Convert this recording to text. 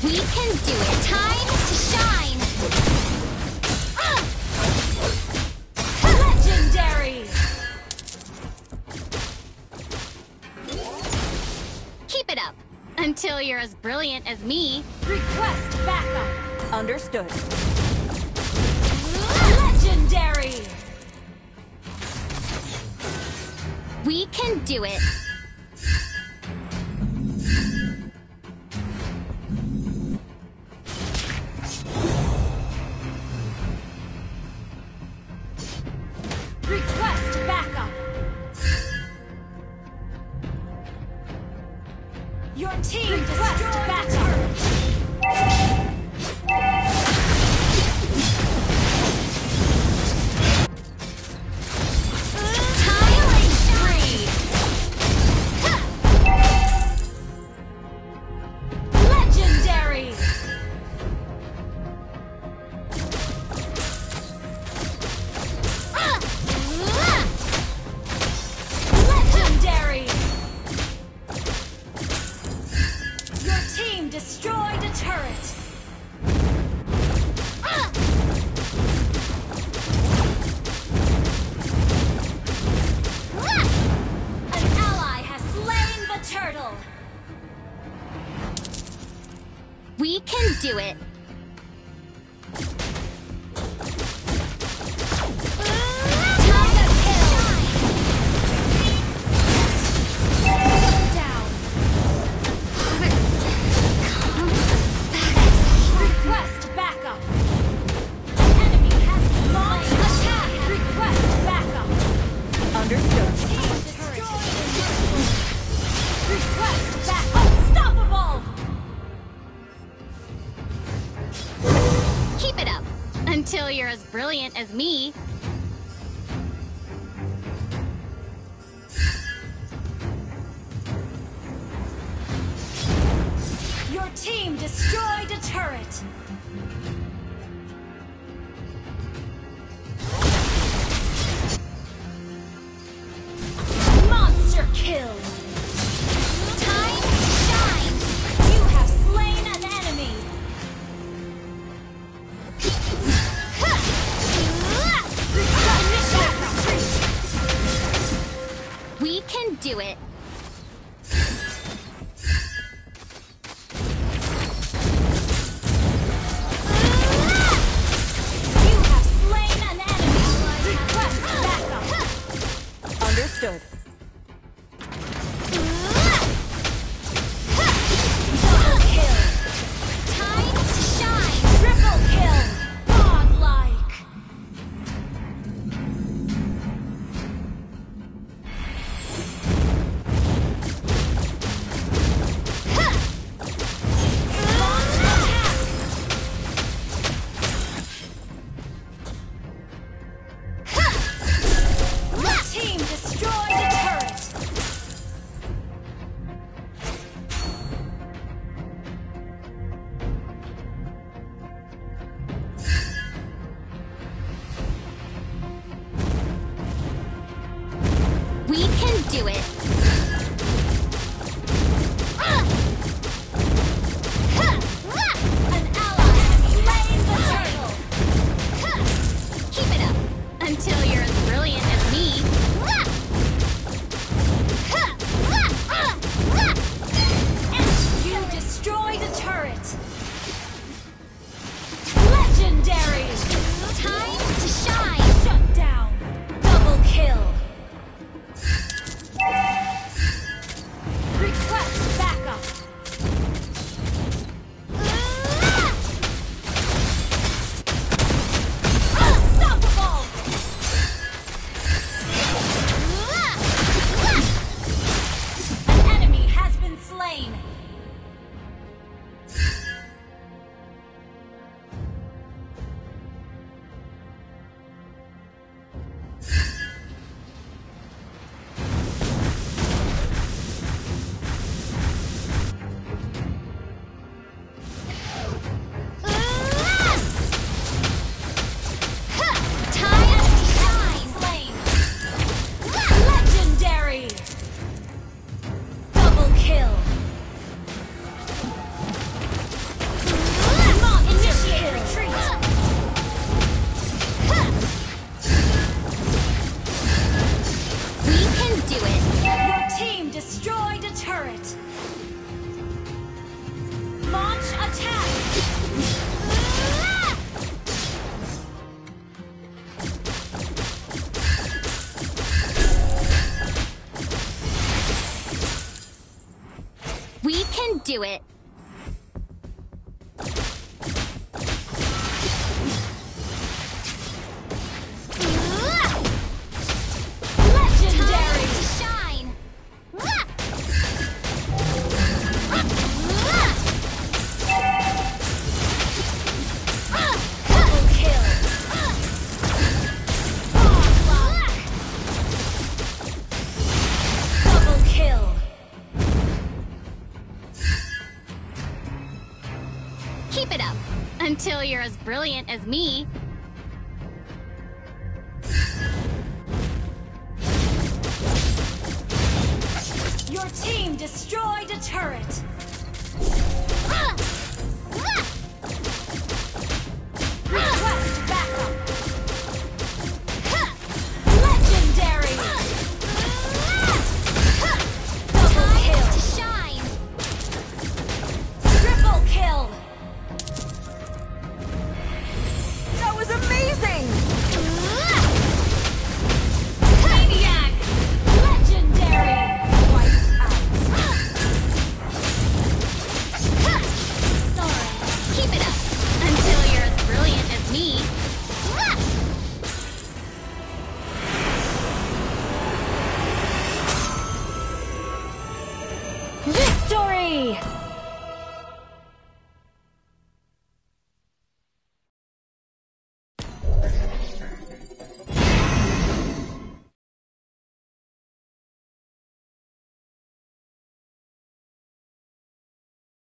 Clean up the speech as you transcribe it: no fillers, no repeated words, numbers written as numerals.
We can do it. Time to shine. Legendary! Keep it up until you're as brilliant as me. Request backup! Understood. Legendary! We can do it. Request backup! Your team request backup! Legendary! Legendary! Your team destroyed a turret! An ally has slain the turtle! We can do it. Down! Request backup! Enemy has launched attack! Request backup! Understood. Team destroyed the turtle! Request backup! Unstoppable! Keep it up until you're as brilliant as me. Your team destroyed a turret! Monster kill! Time to shine. You have slain an enemy! Request backup! We can do it. You have slain an enemy! Request backup! Understood. Double kill! Time to shine. Triple kill! Godlike! Launch attack! Team destroyed the We can do it. Legendary! Time to shine. Double kill! Double kill! Keep it up until you're as brilliant as me. Your team destroyed a turret! Request backup! Legendary! Double Time kill! to shine. Triple kill! That was amazing! Maniac! Legendary! Wiped out! Sorry. Keep it up until you're as brilliant as me. Victory!